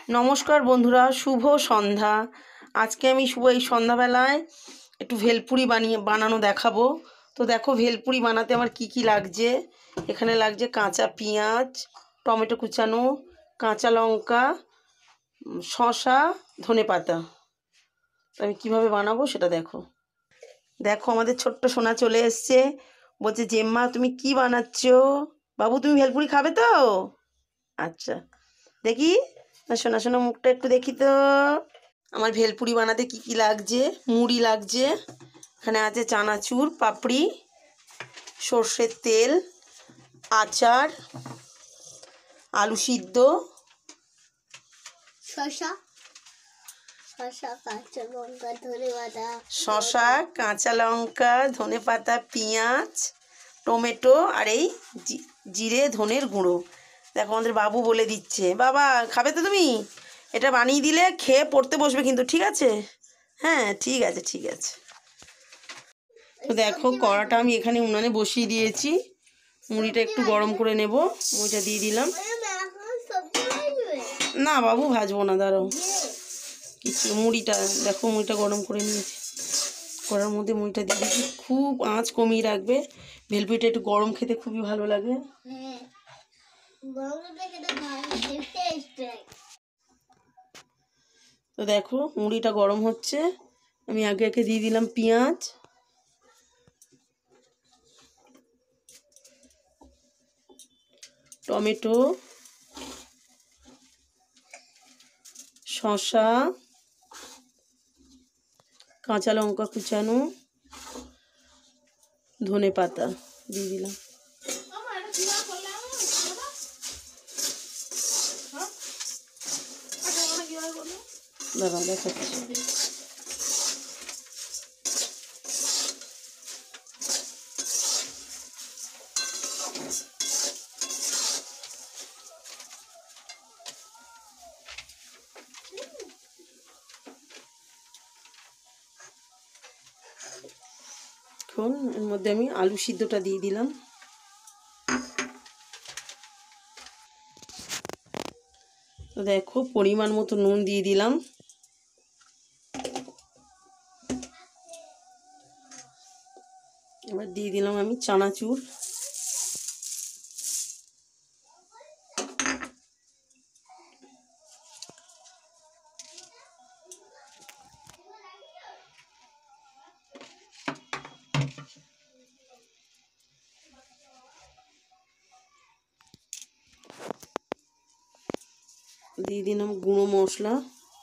নমস্কার বন্ধুরা, শুভ সন্ধ্যা। আজকে আমি এই সন্ধ্যাবেলায় একটু ভেলপুরি বানানো দেখাবো। তো দেখো ভেলপুরি বানাতে আমার কি কি লাগছে। এখানে লাগছে কাঁচা পেঁয়াজ, টমেটো কুচানো, কাঁচা লঙ্কা, শসা, ধনেপাতা। তো আমি কীভাবে বানাবো সেটা দেখো। দেখো আমাদের ছোট্ট সোনা চলে এসছে, বলছে জেম্মা তুমি কি বানাচ্ছ? বাবু তুমি ভেলপুরি খাবে তো? আচ্ছা দেখি, শোনা শোনা মুখটা একটু দেখি তো। আমার ভেলপুরি বানাতে কি কি লাগছে। মুড়ি লাগছে, এখানে আছে চানাচুর, পাপড়ি, সর্ষের তেল, আচার, আলু সিদ্ধ, শসা, কাঁচা লঙ্কা, ধনেপাতা, পেঁয়াজ, টমেটো আর এই জিরে ধনের গুঁড়ো। দেখো আমাদের বাবু বলে দিচ্ছে, বাবা খাবে তো তুমি? এটা বানিয়ে দিলে খেয়ে পড়তে বসবে কিন্তু, ঠিক আছে? হ্যাঁ ঠিক আছে ঠিক আছে। তো দেখো কড়াটা আমি এখানে উনানে বসিয়ে দিয়েছি। মুড়িটা একটু গরম করে নেব। মুড়িটা দিয়ে দিলাম। না বাবু ভাজবো না, দাঁড়াও। কিছু মুড়িটা দেখো, মুড়িটা গরম করে নিয়েছি। কড়ার মধ্যে মুড়িটা দিয়ে দিয়েছি। খুব আঁচ কমিয়ে রাখবে, ভেলপুরিটা একটু গরম খেতে খুবই ভালো লাগে। তো দেখো মুড়িটা গরম হচ্ছে। আমি আগে আগে দিয়ে দিলাম পেঁয়াজ, টমেটো, শসা, কাঁচা লঙ্কা কুচানো, ধনেপাতা দিয়ে দিলাম। দাঁড়াও দেখাচ্ছি। এখন এর মধ্যে আমি আলু সিদ্ধটা দিয়ে দিলাম। তো দেখো পরিমাণ মতো নুন দিয়ে দিলাম। এবার দিয়ে দিলাম আমি চানাচুর। দিয়ে দিলাম গুঁড়ো মশলা।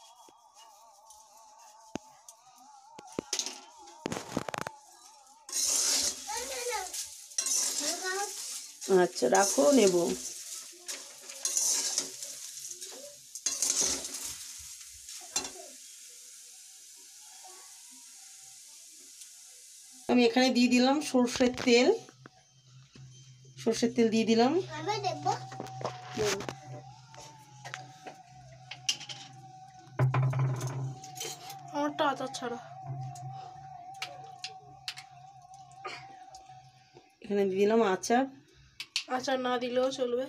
আচ্ছা রাখো, নেব। আমি এখানে দিয়ে দিলাম সর্ষের তেল। সর্ষের তেল দিয়ে দিলাম। আমারটা আচার ছাড়া। এখানে দিয়ে দিলাম আচার। আচার না দিলেও চলবে।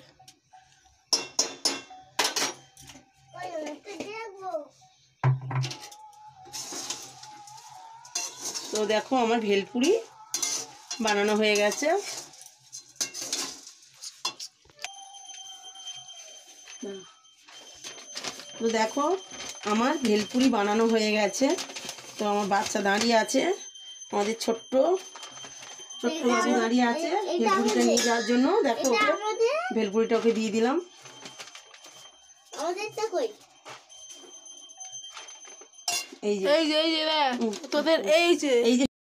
তো দেখো আমার ভেলপুরি বানানো হয়ে গেছে। তো দেখো আমার ভেলপুরি বানানো হয়ে গেছে। তো আমার বাচ্চা দাঁড়িয়ে আছে, আমাদের ছোট্ট ছোট্ট বাবু দাঁড়িয়ে আছে ভেলপুরিটা নিয়ে যাওয়ার জন্য। দেখো ওকে ভেলপুরিটা ওকে দিয়ে দিলাম। এই যে তোদের এই যে